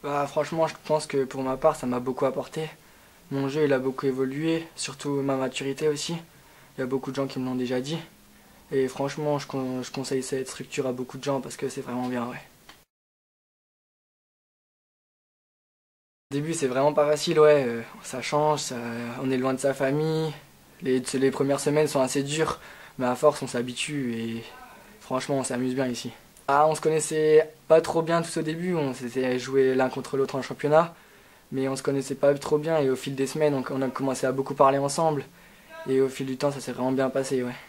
Bah, franchement, je pense que pour ma part, ça m'a beaucoup apporté. Mon jeu, il a beaucoup évolué, surtout ma maturité aussi. Il y a beaucoup de gens qui me l'ont déjà dit. Et franchement, je conseille cette structure à beaucoup de gens parce que c'est vraiment bien, ouais. Au début, c'est vraiment pas facile, ouais. Ça change, on est loin de sa famille. Les premières semaines sont assez dures, mais à force, on s'habitue et franchement, on s'amuse bien ici. Ah, on se connaissait pas trop bien tout au début, on s'était joué l'un contre l'autre en championnat, mais on se connaissait pas trop bien et au fil des semaines, on a commencé à beaucoup parler ensemble et au fil du temps, ça s'est vraiment bien passé, ouais.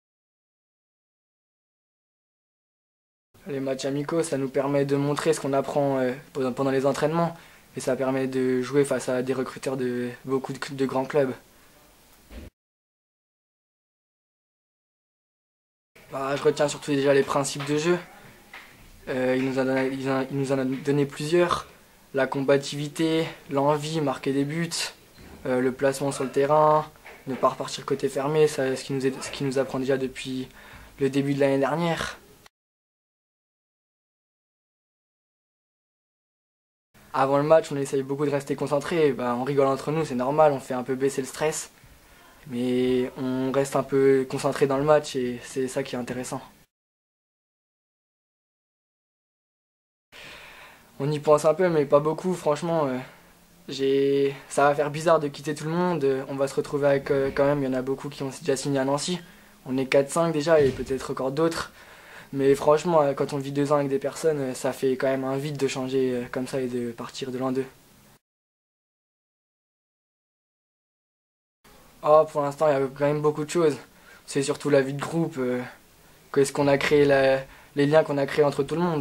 Les matchs amicaux, ça nous permet de montrer ce qu'on apprend pendant les entraînements et ça permet de jouer face à des recruteurs de beaucoup de grands clubs. Bah, je retiens surtout déjà les principes de jeu. Il nous en a donné plusieurs. La combativité, l'envie, marquer des buts, le placement sur le terrain, ne pas repartir côté fermé, c'est ce qui nous apprend déjà depuis le début de l'année dernière. Avant le match, on essaye beaucoup de rester concentré. Bah, on rigole entre nous, c'est normal, on fait un peu baisser le stress. Mais on reste un peu concentré dans le match et c'est ça qui est intéressant. On y pense un peu, mais pas beaucoup, franchement. Ça va faire bizarre de quitter tout le monde. On va se retrouver avec quand même, il y en a beaucoup qui ont déjà signé à Nancy. On est 4-5 déjà et peut-être encore d'autres. Mais franchement, quand on vit 2 ans avec des personnes, ça fait quand même un vide de changer comme ça et de partir de l'un d'eux. Oh, pour l'instant, il y a quand même beaucoup de choses. C'est surtout la vie de groupe, qu'est-ce qu'on a créé, les liens qu'on a créés entre tout le monde.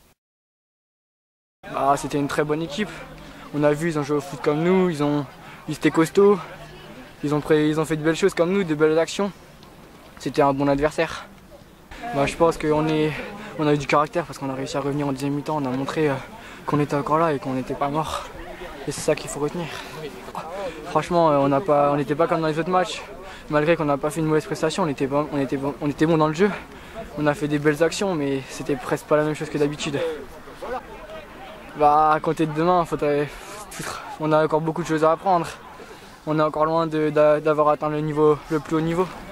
Ah, c'était une très bonne équipe. On a vu, ils ont joué au foot comme nous, ils étaient costauds, ils ont fait de belles choses comme nous, de belles actions. C'était un bon adversaire. Bah, je pense on a eu du caractère parce qu'on a réussi à revenir en deuxième mi-temps, on a montré qu'on était encore là et qu'on n'était pas mort. Et c'est ça qu'il faut retenir. Franchement, on n'était pas comme dans les autres matchs. Malgré qu'on n'a pas fait une mauvaise prestation, on était bon dans le jeu. On a fait des belles actions, mais c'était presque pas la même chose que d'habitude. Bah, à compter de demain, on a encore beaucoup de choses à apprendre. On est encore loin d'avoir atteint le plus haut niveau.